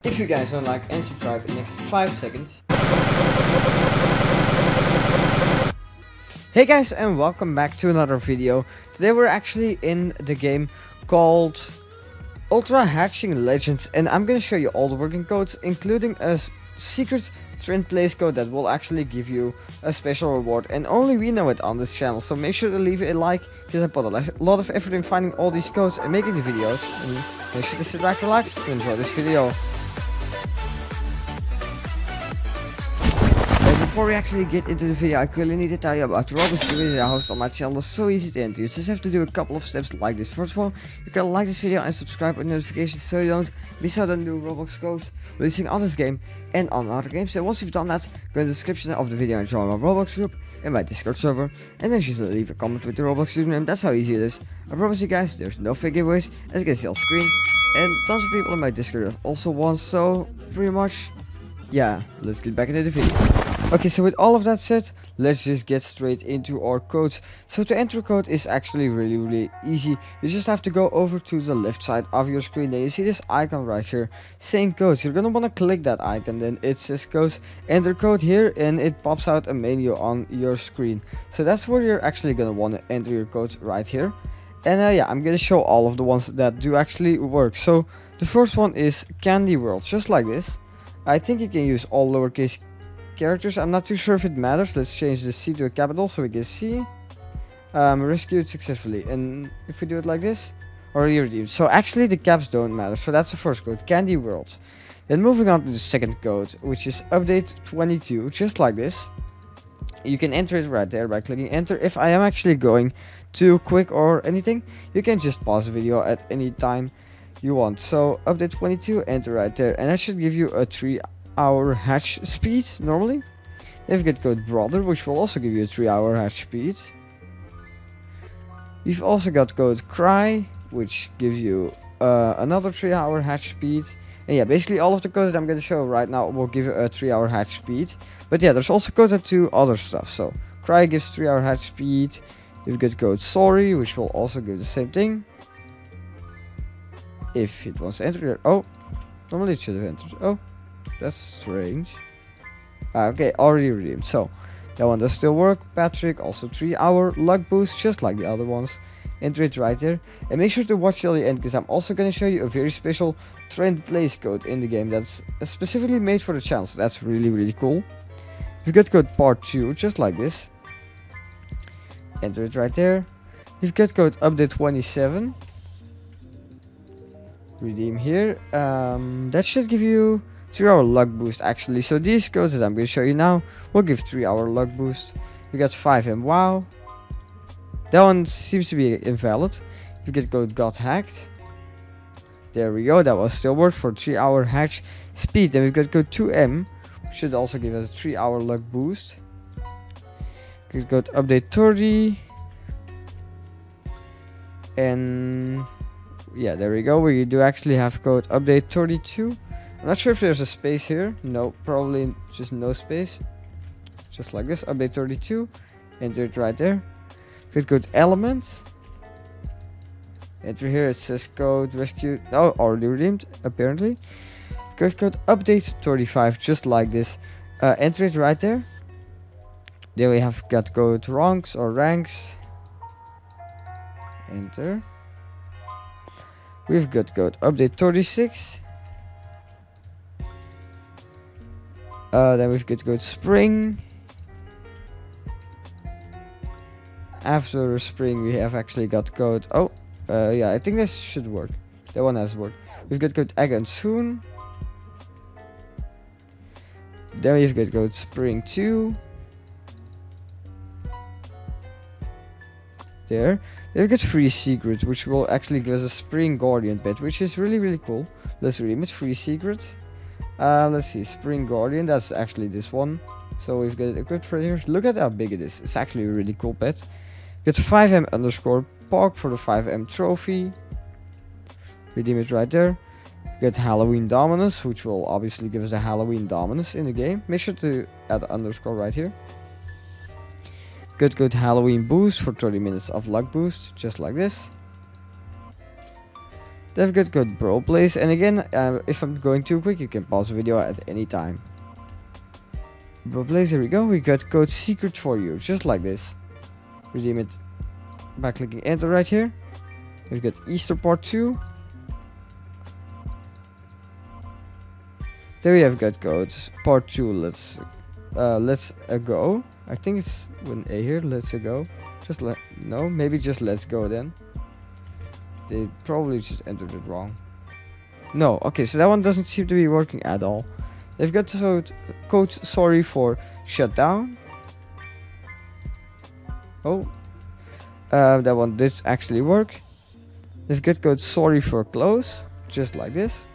If you guys don't like and subscribe in the next 5 seconds. Hey guys, and welcome back to another video. Today we're actually in the game called Ultra Hatching Legends, and I'm gonna show you all the working codes, including a secret trend place code that will actually give you a special reward, and only we know it on this channel. So make sure to leave it a like, because I put a lot of effort in finding all these codes and making the videos, and make sure to sit back, relax, to enjoy this video. Before we actually get into the video, I really need to tell you about the Roblox community I host on my channel. It's so easy to enter. You just have to do a couple of steps like this. First of all, you can like this video and subscribe with notifications so you don't miss out on new Roblox codes releasing on this game and on other games. And once you've done that, go in the description of the video and join my Roblox group and my Discord server. And then just leave a comment with the Roblox username. That's how easy it is. I promise you guys, there's no fake giveaways, as you can see on screen. And tons of people in my Discord have also won, so pretty much, yeah, let's get back into the video. Okay, so with all of that said, let's just get straight into our codes. So to enter code is actually really easy. You just have to go over to the left side of your screen. Then you see this icon right here saying codes. You're gonna want to click that icon, then it says codes, enter code here, and it pops out a menu on your screen. So that's where you're actually gonna want to enter your code right here. And yeah, I'm gonna show all of the ones that do actually work. So the first one is Candy World, just like this. I think you can use all lowercase characters. I'm not too sure if it matters. Let's change the C to a capital so we can see. Rescued successfully. And if we do it like this, or redeemed. So actually the caps don't matter. So that's the first code, Candy World. Then moving on to the second code, which is update 22, just like this. You can enter it right there by clicking enter. If I am actually going too quick or anything, you can just pause the video at any time you want. So update 22, enter right there, and that should give you a 3-hour hatch speed normally. Then you've got code brother, which will also give you a 3-hour hatch speed. You've also got code cry, which gives you another 3-hour hatch speed. And yeah, basically all of the codes that I'm going to show right now will give you a 3-hour hatch speed. But yeah, there's also codes that do other stuff. So cry gives 3-hour hatch speed. You've got code sorry, which will also give the same thing. If it wants to enter here. Oh, normally it should have entered. Oh, that's strange. Okay, already redeemed. So that one does still work. Patrick, also 3-hour luck boost, just like the other ones. Enter it right there, and make sure to watch till the end, because I'm also going to show you a very special trend place code in the game that's specifically made for the channel. So that's really cool. You've got code part 2, just like this. Enter it right there. You've got code update 27. Redeem here. That should give you 3-hour luck boost actually. So these codes that I'm going to show you now will give 3-hour luck boost. We got 5M wow. That one seems to be invalid. You get code got hacked. There we go. That will still work for 3-hour hatch speed. Then we've got code 2M, which should also give us a 3-hour luck boost. Good code update 30. And yeah, there we go. We do actually have code update 32. I'm not sure if there's a space here. No, probably just no space. Just like this, update 32. Enter it right there. Good code element. Enter here, it says code rescue. Oh, already redeemed, apparently. Good code update 35, just like this. Enter it right there. Then we have got code ranks or ranks. Enter. We've got code update 36. Then we've got code spring. After spring we have actually got code, yeah, I think this should work. That one has worked. We've got code egg and soon. Then we've got code spring 2. There. Then we've got free secret, which will actually give us a spring guardian pet, which is really cool. Let's redeem it. Free secret. Let's see, spring guardian, that's actually this one. So we've got it equipped right here. Look at how big it is. It's actually a really cool pet. Get 5M underscore pog for the 5M trophy. Redeem it right there. Get Halloween Dominus, which will obviously give us a Halloween Dominus in the game. Make sure to add the underscore right here. Good Halloween boost for 30 minutes of luck boost, just like this. They've got code Brawl Plays, and again, if I'm going too quick, you can pause the video at any time. Brawl Plays, here we go. We got code Secret for you, just like this. Redeem it by clicking enter right here. We've got Easter Part 2. There we have got code Part 2. Let's go. I think it's with an A here. Let's go. No, maybe just let's go then. They probably just entered it wrong. No, okay, so that one doesn't seem to be working at all. They've got code sorry for shutdown. Oh, that one did actually work. They've got code sorry for close, just like this.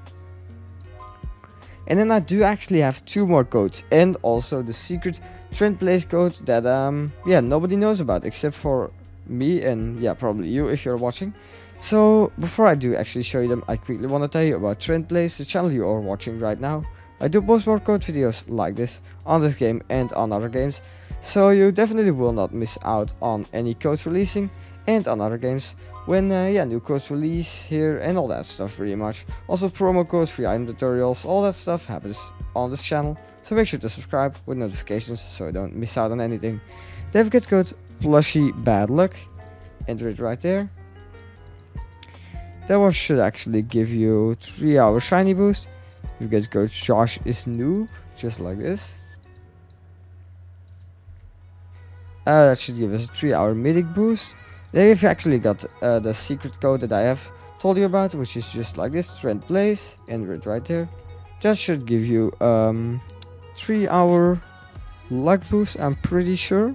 And then I do actually have 2 more codes, and also the secret Trend Plays code that yeah, nobody knows about except for me and yeah, probably you if you're watching. So before I do actually show you them, I quickly want to tell you about Trend Plays, the channel you are watching right now. I do post more code videos like this on this game and on other games, so you definitely will not miss out on any codes releasing and on other games when yeah, new codes release here and all that stuff pretty much. Also promo codes, free item tutorials, all that stuff happens on this channel, so make sure to subscribe with notifications so you don't miss out on anything. They've got code Plushy Bad Luck, enter it right there. That one should actually give you 3-hour shiny boost. You get code Josh is noob, just like this. That should give us a 3-hour mythic boost. Then we've actually got the secret code that I have told you about, which is just like this, Trend Plays, enter it right there. That should give you 3-hour luck boost, I'm pretty sure.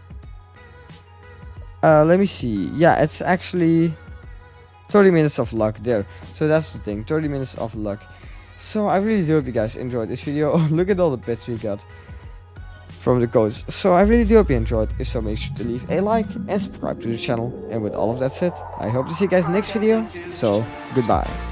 Let me see. Yeah, it's actually 30 minutes of luck there. So that's the thing, 30 minutes of luck. So I really do hope you guys enjoyed this video. Look at all the bits we got from the codes. So I really do hope you enjoyed. If so, make sure to leave a like and subscribe to the channel. And with all of that said, I hope to see you guys next video. So goodbye.